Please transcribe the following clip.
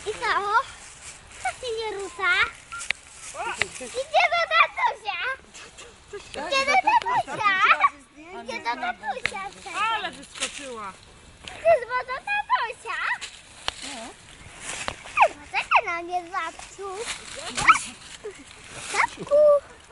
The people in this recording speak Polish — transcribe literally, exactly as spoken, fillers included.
I co? Co się nie rusza? Idzie do tatusia! Idzie do tatusia! Idzie do tatusia! Ale wyskoczyła. Idzie do tatusia! Poczekaj na mnie, babciu! Tatku!